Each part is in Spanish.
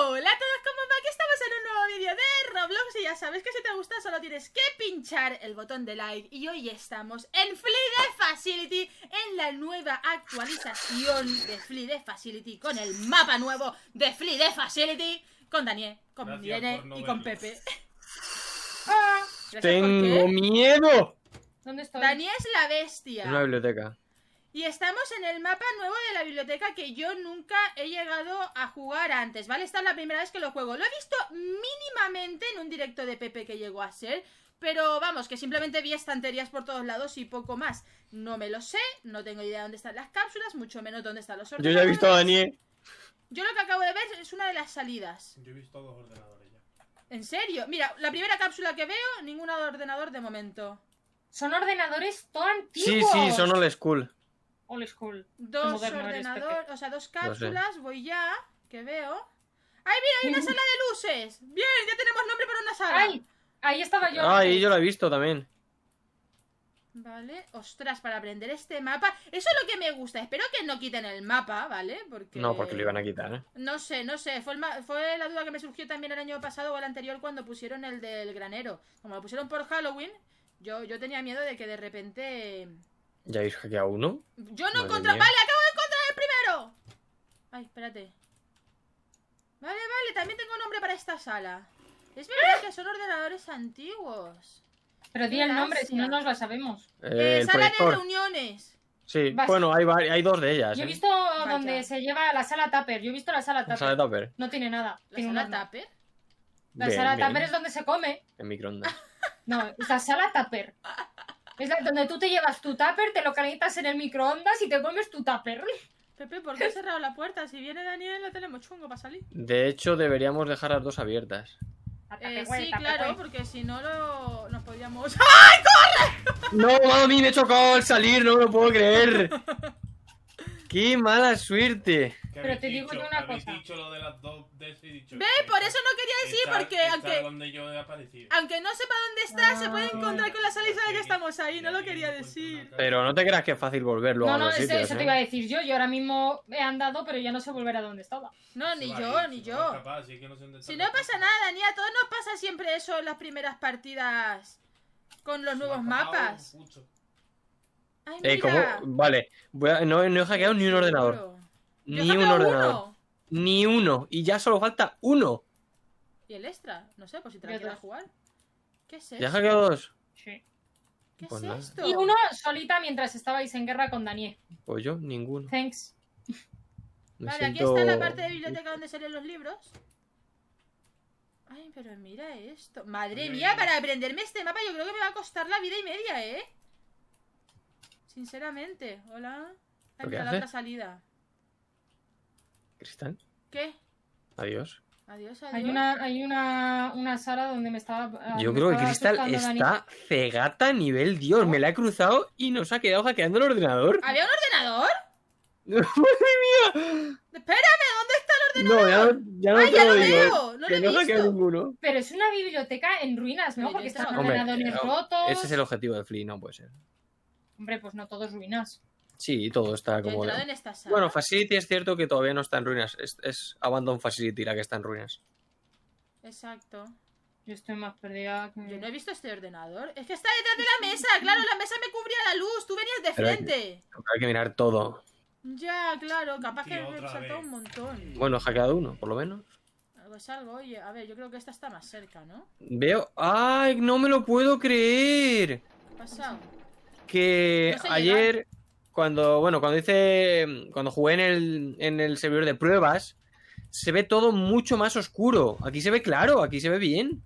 Hola a todos, ¿cómo va? Que estamos en un nuevo vídeo de Roblox y ya sabes que si te gusta solo tienes que pinchar el botón de like. Y hoy estamos en Flea Facility, en la nueva actualización de Flea Facility, con el mapa nuevo de Flea Facility, con Daniel, con Irene y con Pepe. ¡Tengo miedo! ¿Dónde estoy? Daniel es la bestia. En una biblioteca. Y estamos en el mapa nuevo de la biblioteca que yo nunca he llegado a jugar antes, ¿vale? Esta es la primera vez que lo juego. Lo he visto mínimamente en un directo de Pepe que llegó a ser, pero vamos, que simplemente vi estanterías por todos lados y poco más. No me lo sé, no tengo idea de dónde están las cápsulas, mucho menos dónde están los ordenadores. Yo ya he visto a Daniel. Yo lo que acabo de ver es una de las salidas. Yo he visto dos ordenadores ya. ¿En serio? Mira, la primera cápsula que veo, ningún ordenador de momento. Son ordenadores todo Sí, antiguos. sí, son old school. Old school. Dos moderno eres, ordenadores, o sea, dos Lo cápsulas, voy ya, que veo. ¡Ay, mira, hay una sala de luces! Bien, ya tenemos nombre para una sala. ¡Ay! Ahí estaba yo. Ah, y antes. yo lo he visto también. Vale, ostras, para aprender este mapa. Eso es lo que me gusta. Espero que no quiten el mapa, ¿vale? Porque... No, porque lo iban a quitar, ¿eh? No sé. Fue la duda que me surgió también el año pasado o el anterior cuando pusieron el del granero. Como lo pusieron por Halloween, yo tenía miedo de que de repente... ¿Ya habéis hackeado uno? Yo no Madre encontré... mía. ¡Vale, acabo de encontrar el primero! Ay, espérate. Vale, también tengo nombre para esta sala. Es verdad que son ordenadores antiguos. Pero di el nombre, Gracias. si no nos la sabemos. El Sala de proyector. reuniones. Sí, Vas. bueno, hay dos de ellas, Yo he ¿eh? visto donde se lleva la sala Tupper. Yo he visto la sala La Tupper. sala de tupper. No tiene nada. ¿La Tiene un sala horno. Tupper? La Bien, sala bien. Tupper es donde se come. En microondas. No, es la sala Tupper. Es donde tú te llevas tu Tupper, te lo calientas en el microondas y te comes tu Tupper. Pepe, ¿por qué has cerrado la puerta? Si viene Daniel, lo tenemos chungo para salir. De hecho, deberíamos dejar las dos abiertas. Sí, claro, porque si no nos podríamos... ¡No, mami! Me he chocado al salir, no me lo puedo creer. ¡Qué mala suerte! ¿Qué Pero habéis te digo dicho? yo una Habéis cosa. dicho lo de las dos de ese y dicho. ¿Ve? Por eso no quería decir, porque donde yo he aparecido. aunque no sepa dónde está, se puede encontrar con la sala y sabe que estamos ahí. No lo quería decir. Pero no te creas que es fácil volver luego No, a no, los eso sitios, te iba a decir yo. Yo ahora mismo he andado, pero ya no sé volver a donde estaba. No, ni yo. Si no pasa nada, ni a todos nos pasa siempre eso en las primeras partidas con los nuevos mapas. Ay, mira. ¿cómo? Vale, no he hackeado ni un ordenador. Yo he Ni un hackeado ordenador. uno. Ni uno. Y ya solo falta uno. ¿Y el extra? No sé, por si te la Yo quieres dos. jugar. ¿Qué es ¿Ya has esto? hackeado dos? Sí. ¿Qué Pues es nada. esto? Y uno solita mientras estabais en guerra con Daniel. Pues yo, ninguno. Thanks. Me Vale, aquí siento- está la parte de biblioteca donde salen los libros. Ay, pero mira esto. Madre Ay, mía, ay, ay. para aprenderme este mapa yo creo que me va a costar la vida y media, ¿eh? Sinceramente. Hola. Ay, ¿Pero qué mira la hace? otra salida. Cristal, ¿Qué? adiós. Adiós, Hay adiós. una sala donde me estaba. Yo me creo que estaba Cristal asustando Daniel. está cegata a nivel Dios. Me la he cruzado y nos ha quedado hackeando el ordenador. ¿Había un ordenador? ¡Madre mía! Espérame, ¿dónde está el No, ordenador? ya no Ay, te ya lo lo digo. veo. No lo Que he no he hackeado visto. ninguno. Pero es una biblioteca en ruinas, ¿no? Pero Porque yo están estaba- ordenadores rotos. ese es el objetivo de Flea, no puede ser. Hombre, pues no todos ruinas. Sí, todo está Yo he como... entrado en esta sala. Bueno, Facility es cierto que todavía no está en ruinas. Es Abandon Facility la que está en ruinas. Exacto. Yo estoy más perdida que... Yo no he visto este ordenador. Es que está detrás de la mesa. Claro, la mesa me cubría la luz. Tú venías de Pero hay- frente. Hay que mirar todo. Ya, claro. Capaz que Tío, me otra saltó vez. un montón. Bueno, he hackeado uno, por lo menos. Algo es algo. Oye, a ver, yo creo que esta está más cerca, ¿no? Veo... ¡Ay, no me lo puedo creer! ¿Qué ha pasado? Que No sé ayer, cuando jugué en el servidor de pruebas, se ve todo mucho más oscuro. Aquí se ve claro, aquí se ve bien.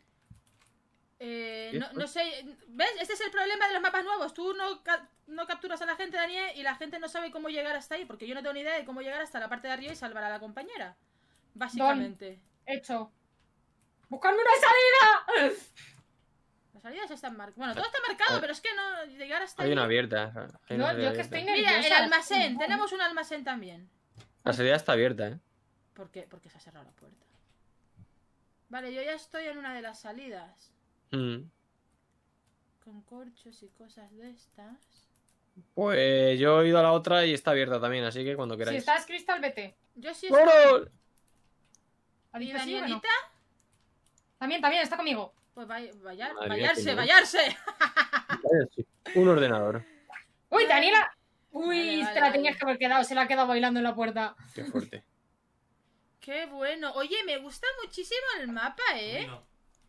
No sé. ¿Ves? Este es el problema de los mapas nuevos. Tú no capturas a la gente, Daniel, y la gente no sabe cómo llegar hasta ahí. Porque yo no tengo ni idea de cómo llegar hasta la parte de arriba y salvar a la compañera. Básicamente. Hecho. ¡Buscarme una salida! Las salidas están marcadas. Bueno, todo está marcado, pero es que no llegar hasta Hay ahí. una abierta. Hay una No, salida yo que abierta. estoy Mira, el nerviosa. almacén. No. Tenemos un almacén también. La salida está abierta, ¿eh? ¿Por qué? Porque se ha cerrado la puerta. Vale, yo ya estoy en una de las salidas. Mm. Con corchos y cosas de estas. Pues yo he ido a la otra y está abierta también, así que cuando Si queráis. estás Crystal, vete. Yo sí ¡Vámonos! ¿Ha ¿Y dicho sí o no? Danielita? También, está conmigo. Pues Madre mía, vallarse, qué vallarse. Un ordenador. ¡Uy, Daniela! Vale, Te la vale. tenías que haber quedado, se la ha quedado bailando en la puerta. Qué fuerte. Qué bueno. Oye, me gusta muchísimo el mapa, A mí no.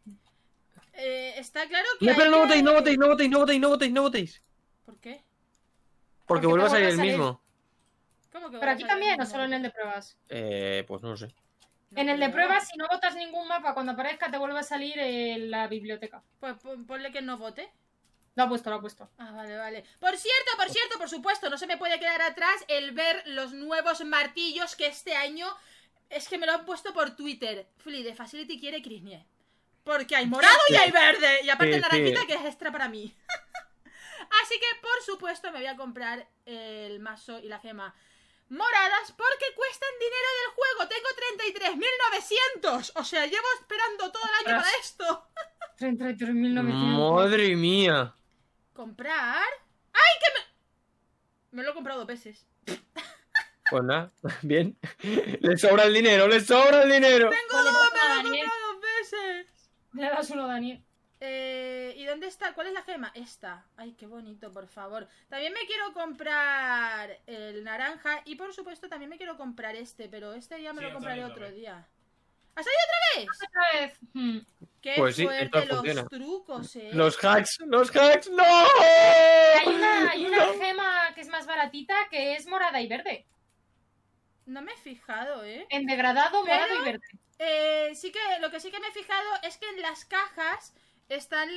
Está claro que No, pero hay no que- votéis, no votéis, no votéis, no votéis, no votéis, no votéis. ¿Por qué? Porque Porque vuelve a te salir el vuelve a salir. mismo. ¿Cómo que ¿Pero aquí también o no solo en el de pruebas? Pues no lo sé. No En el de creo. pruebas, si no votas ningún mapa, cuando aparezca te vuelve a salir en la biblioteca. Pues ponle que no vote. Lo ha puesto. Ah, vale, vale. Por cierto, por supuesto, no se me puede quedar atrás el ver los nuevos martillos que este año es que me lo han puesto por Twitter. Fli de Facility quiere Crisnie. Porque hay morado y hay verde. Y aparte Sí, naranjita sí. que es extra para mí. Así que, por supuesto, me voy a comprar el mazo y la gema moradas porque cuestan dinero del juego. Tengo 33.900. O sea, llevo esperando todo el año para esto. 33.900. Madre mía. ¿Comprar? ¡Ay, que me lo he comprado 2 veces! Pues nada, bien. Le sobra el dinero, le sobra el dinero. ¡Tengo Vale, 2! pues nada, ¡Me lo he Daniel. comprado 2 veces! Le das uno, Daniel. ¿Y dónde está? ¿Cuál es la gema? Esta. Ay, qué bonito, por favor. También me quiero comprar el naranja y por supuesto también me quiero comprar este, pero este ya me Sí, lo ha compraré salido otro otra vez. día. ¿Ha salido otra vez? Otra vez. ¡Qué Pues sí, fuerte esto los funciona. trucos, Los hacks, no. Hay una gema que es más baratita que es morada y verde. No me he fijado, ¿eh? En degradado, Pero- morado y verde. Sí que lo que sí que me he fijado es que en las cajas están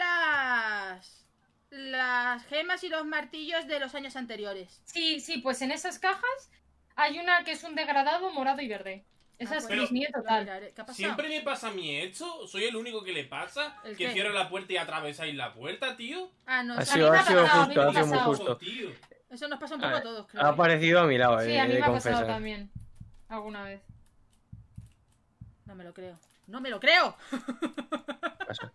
las gemas y los martillos de los años anteriores. Sí, pues en esas cajas hay una que es un degradado, morado y verde. Esa Ah, es pues, Crisnie lo total. miraré. ¿Qué ha pasado? ¿Siempre me pasa a mí esto? ¿Soy el único que le pasa? ¿El ¿Que qué? cierra la puerta y atravesáis la puerta, tío? Ah, no, Ha eso, A mí sido, me ha ha sido pasado, a mí justo, me ha ha sido muy pasado. justo. Tío. eso nos pasa un poco a todos, creo. Ha aparecido a mi lado, Sí, a mí he de me ha pasado confesar. también. Alguna vez. No me lo creo. ¡No me lo creo! Pasa.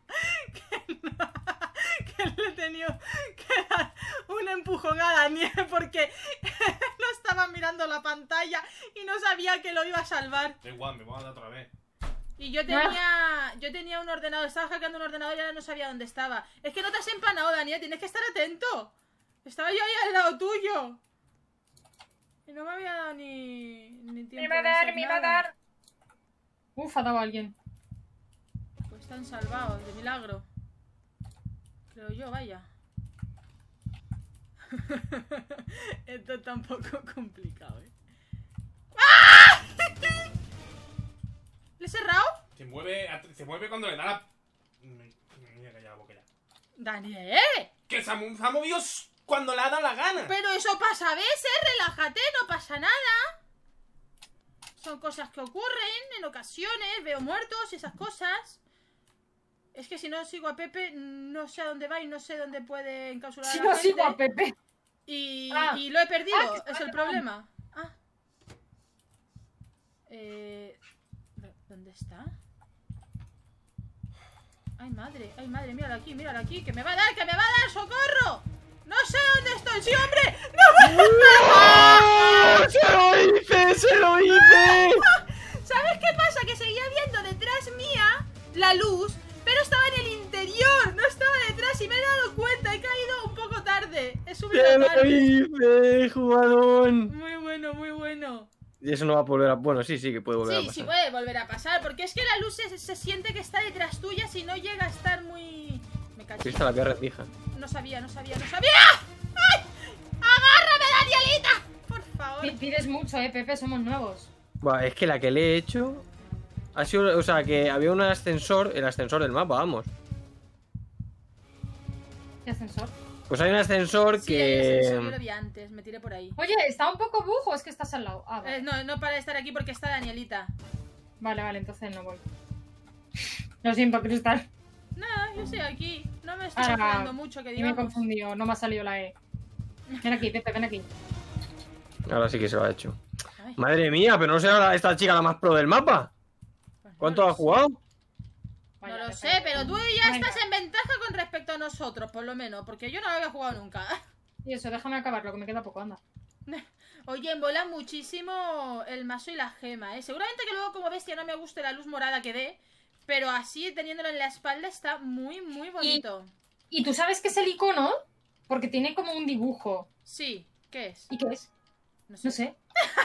Que le he tenido que dar un empujón a Daniel porque no estaba mirando la pantalla y no sabía que lo iba a salvar. Da igual, me voy a dar otra vez. Y yo tenía un ordenador, estaba hackeando un ordenador y ahora no sabía dónde estaba. Es que no te has empanado, Daniel, tienes que estar atento. Estaba yo ahí al lado tuyo. Y no me había dado ni tiempo. Me va a de dar, hacer me va a nada. dar. Uf, ha dado a alguien. Pues están salvados, de milagro. Creo yo, vaya. Esto está un poco complicado, ¿eh? ¡Ah! ¿Le he cerrado? Se mueve cuando le da la... Me voy a callar la boca ya. ¡Daniel! ¡Que se ha movido cuando le ha dado la gana! Pero eso pasa a veces, relájate, no pasa nada. Son cosas que ocurren en ocasiones, veo muertos y esas cosas. Es que si no sigo a Pepe, no sé a dónde va y no sé dónde puede encapsular Si a la no gente. sigo a Pepe. Y Ah. lo he perdido, Ah, que es el está problema. Ah. ¿Dónde está? Ay, madre, mírala aquí, que me va a dar, socorro. No sé dónde estoy, sí, hombre. ¡Oh! ¡Se lo hice! ¿Sabes qué pasa? Que seguía viendo detrás mía la luz, pero estaba en el interior, no estaba detrás y me he dado cuenta, he caído un poco tarde. He subido ¡Se lo tarde. hice, jugadón! Muy bueno, muy bueno. Y eso no va a volver a... Bueno, sí que puede volver a Sí, pasar. sí puede volver a pasar, porque es que la luz se siente que está detrás tuya si no llega a estar muy... Me caché. Sí, está la tierra fija. No sabía. ¡Ay! ¡Agárrame, Danielita! Por favor. Pides mucho, Pepe, somos nuevos. Buah, es que la que le he hecho... Ha sido... O sea, que había un ascensor... El ascensor del mapa, vamos. ¿Qué ascensor? Pues hay un ascensor Sí, yo lo que... vi antes, me tiré por ahí. Oye, ¿está un poco bujo o es que estás al lado? Ah, vale. No para de estar aquí porque está Danielita. Vale, entonces no voy. Lo siento, Cristal. Nada, yo estoy aquí. No me estoy Ahora, confiando mucho, que Y me he digamos. confundido, no me ha salido la E. Ven aquí, Pepe, ven aquí. Ahora sí que se lo ha hecho. Ay, Madre mía, pero no será esta chica la más pro del mapa. pues no ¿Cuánto lo ha sé. jugado? No Vaya, lo Pepe. sé, pero tú ya Venga. estás en ventaja con respecto a nosotros, por lo menos, porque yo no había jugado nunca. Y eso, déjame acabarlo, que me queda poco, anda. Oye, mola muchísimo el mazo y la gema, ¿eh? Seguramente que luego como bestia no me guste la luz morada que dé, pero así teniéndolo en la espalda está muy, muy bonito. ¿Y tú sabes qué es el icono? Porque tiene como un dibujo. Sí, ¿qué es? ¿Y qué es? No sé. No sé.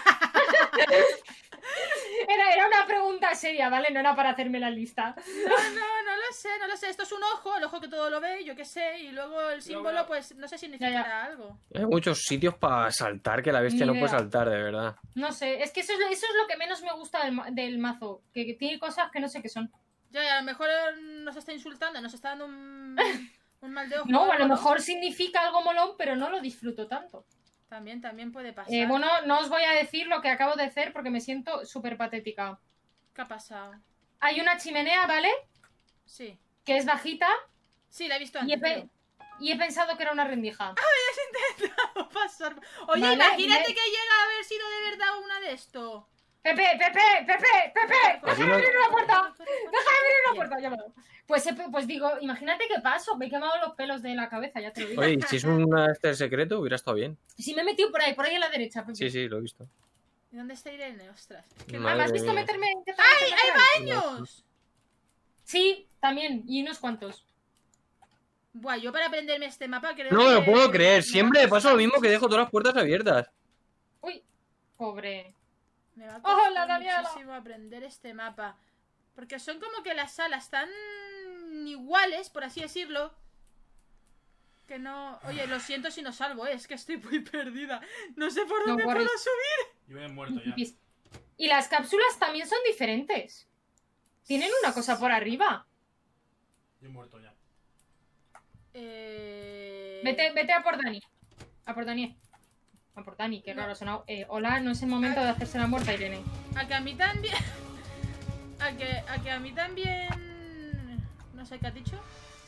Era una pregunta seria, ¿vale? No era para hacerme la lista. No lo sé. Esto es un ojo, el ojo que todo lo ve, yo qué sé. Y luego el símbolo, pues no sé, significará algo. Hay muchos sitios para saltar que la bestia Ni no puede idea. saltar, de verdad. No sé, es que eso es lo que menos me gusta del mazo. Que tiene cosas que no sé qué son. Ya, a lo mejor nos está insultando, nos está dando un mal de ojo. No, o a lo algo, mejor significa algo molón, pero no lo disfruto tanto. También puede pasar. Bueno, no os voy a decir lo que acabo de hacer porque me siento súper patética. ¿Qué ha pasado? Hay una chimenea, ¿vale? Sí. Que es bajita Sí, la he visto y antes. pero- he pensado que era una rendija. No pasar. Oye, Vale, imagínate bien. que llega a haber sido de verdad una de esto. ¡Pepe! ¡Déjame abrir una puerta! ¡Déjame abrir una Bien. puerta! Ya me lo- Pues digo, imagínate qué paso. Me he quemado los pelos de la cabeza, ya te lo digo. Oye, si es este secreto, hubiera estado bien. Si me he metido por ahí a la derecha, Pepe. Sí, lo he visto. ¿Y dónde está Irene? Ostras. Que Madre ¿Me has visto mía. meterme? ¡Ay, hay baños! Sí, también. Y unos cuantos. Buah, yo para aprenderme este mapa creo No me lo que- puedo creer. me Siempre va a me pasa lo costar mismo que dejo todas las puertas abiertas. Uy, pobre. Me va a ¡Hola, costar Daniela! muchísimo aprender este mapa. Porque son como que las salas tan iguales, por así decirlo. Que no... Oye, lo siento si no salvo, es que estoy muy perdida. No sé por No dónde puedo worries. subir. Yo me he muerto ya. Y las cápsulas también son diferentes. Tienen una cosa por arriba. Yo he muerto ya. Vete a por Dani. A por Dani. A por Dani, qué raro ha sonado. Hola, no es el momento de hacerse la muerta, Irene. A que a mí también... A que a mí también... No sé qué has dicho.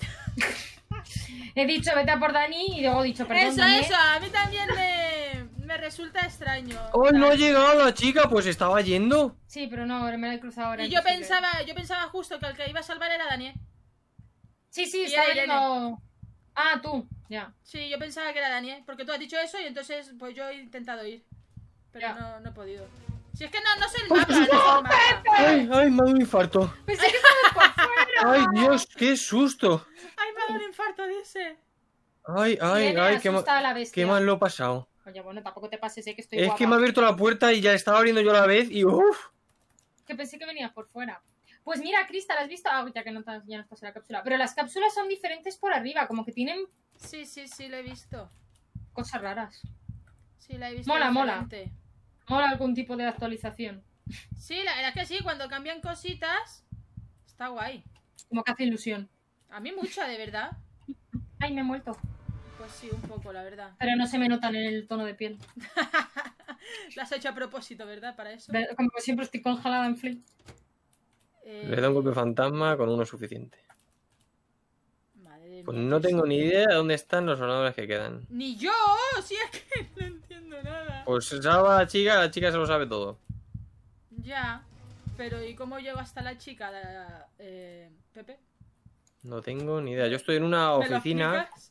He dicho vete a por Dani y luego he dicho perdón. Eso, Dani, eso, a mí también me resulta extraño. ¡Oh, no ha llegado la chica! Pues estaba yendo. Sí, pero no, me la he cruzado ahora. Y yo imposible. pensaba justo que el que iba a salvar era Daniel. Sí, y estaba era yendo. Ah, tú, ya. Sí, yo pensaba que era Daniel, porque tú has dicho eso y entonces pues yo he intentado ir. Pero Ya. no he podido. Si es que no sé el mapa, no sé el mapa. ¡Ay, me ha dado un infarto! Pensé que estabas por fuera. ¡Ay, Dios, qué susto! Ay, me ha dado un infarto, dice. ¡Ay, Irene qué, asusta a la bestia. qué mal lo he pasado! Oye, bueno, tampoco te pases, que estoy Es guapa. que me ha abierto la puerta y ya estaba abriendo yo a la vez y ¡uff! Que pensé que venías por fuera. Pues mira, Crista, ¿la has visto? Ah, ya que ya no estás en la cápsula. Pero las cápsulas son diferentes por arriba, como que tienen Sí, lo he visto. cosas raras. Sí, la he visto. Mola, diferente. Mola algún tipo de actualización. Sí, la verdad es que sí, cuando cambian cositas, está guay. Como que hace ilusión. A mí mucha, de verdad. Ay, me he muerto. Pues sí, un poco, la verdad. Pero no se me notan en el tono de piel. Lo has hecho a propósito, ¿verdad? Para eso. Como que siempre estoy congelada en flip. Le da un golpe fantasma con uno suficiente. Madre Pues mía, no qué tengo ni idea de dónde están los ordenadores que quedan. Ni yo, si es que no entiendo nada. Pues salva a la chica se lo sabe todo. Ya, pero ¿y cómo llego hasta la chica, Pepe? No tengo ni idea. Yo estoy en una ¿Me lo oficina. explicas?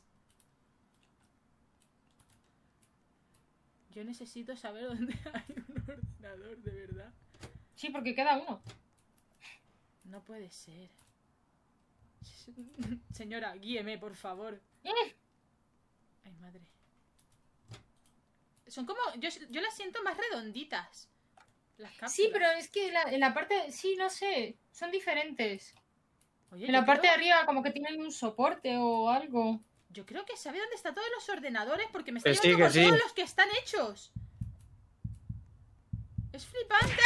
Yo necesito saber dónde hay un ordenador, de verdad. Sí, porque queda uno. No puede ser. Señora, guíeme, por favor. Ay, madre. Son como... Yo las siento más redonditas. Las cápsulas. Sí, pero es que en la parte... Sí, no sé. Son diferentes. Oye, En la yo parte de creo- arriba como que tienen un soporte o algo. Yo creo que sabe dónde están todos los ordenadores porque me está Que sí, llevando que por sí. todos los que están hechos. Es flipante.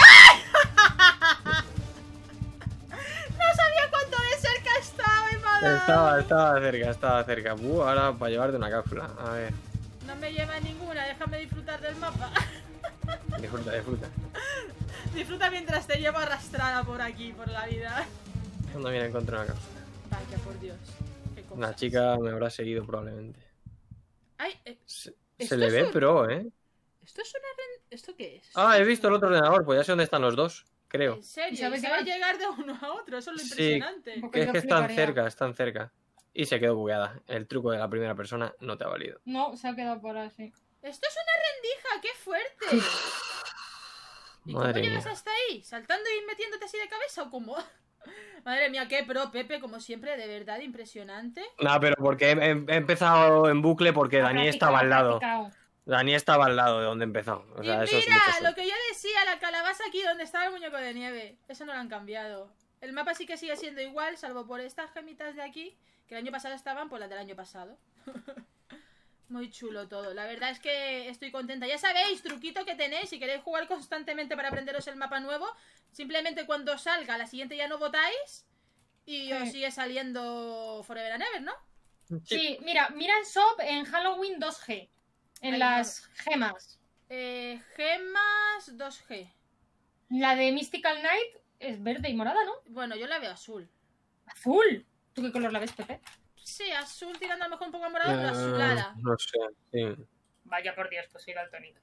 No sabía cuánto de cerca estaba, y me ha dado. Estaba cerca. Ahora para llevarte una cápsula. A ver, No me lleva ninguna, déjame disfrutar del mapa. disfruta. Disfruta mientras te llevo arrastrada por aquí, por la vida. Cuando viene a encontrar una cápsula. Vaya, por Dios. Qué cosas. Una chica me habrá seguido probablemente. Ay, Se ¿Esto le es ve un- pro, ¿eh? ¿esto es una... ¿Esto qué es? Ah, he visto el otro ordenador. Pues ya sé dónde están los dos. Creo. ¿En serio? ¿Y sabes ¿Y qué sabe va? llegar de uno a otro? Eso es lo Sí. impresionante. Un poco Que es yo que están fliparía. cerca. Y se quedó bugueada. El truco de la primera persona no te ha valido. No, se ha quedado por así. Esto es una rendija, qué fuerte. ¿Y cómo Madre llegas mía. hasta ahí? ¿Saltando y metiéndote así de cabeza o cómo? Madre mía, qué pro, Pepe, como siempre, de verdad, impresionante. No, pero porque he empezado en bucle porque Ha Dani practicado, estaba ha al lado. practicado. Dani estaba al lado de donde empezó. O sea, y eso es mira, mucha suerte. lo que yo decía, la calabaza aquí donde estaba el muñeco de nieve. Eso no lo han cambiado. El mapa sí que sigue siendo igual, salvo por estas gemitas de aquí, que el año pasado estaban, pues las del año pasado. Muy chulo todo. La verdad es que estoy contenta. Ya sabéis, truquito que tenéis, si queréis jugar constantemente para aprenderos el mapa nuevo, simplemente cuando salga, la siguiente ya no votáis y os sigue saliendo Forever and Ever, ¿no? Sí, mira en Shop en Halloween 2G. En Ahí las gemas. Gemas 2G. La de Mystical Night es verde y morada, ¿no? Bueno, yo la veo azul. ¡Azul! ¿Tú qué color la ves, Pepe? Sí, azul tirando a lo mejor un poco a morado, pero azulada. No sé, sí. Vaya por Dios, pues soy daltónica.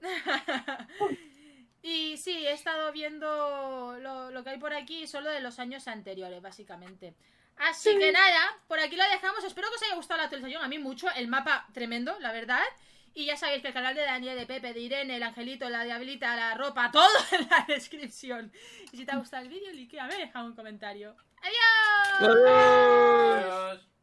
Y sí, he estado viendo lo que hay por aquí, solo de los años anteriores, básicamente. Así que nada, por aquí lo dejamos. Espero que os haya gustado la actualización. A mí mucho, el mapa tremendo, la verdad. Y ya sabéis que el canal de Daniel, de Pepe, de Irene, el Angelito, la Diablita, la ropa, todo en la descripción. Y si te ha gustado el vídeo, likea, deja un comentario. ¡Adiós! ¡Adiós! Adiós.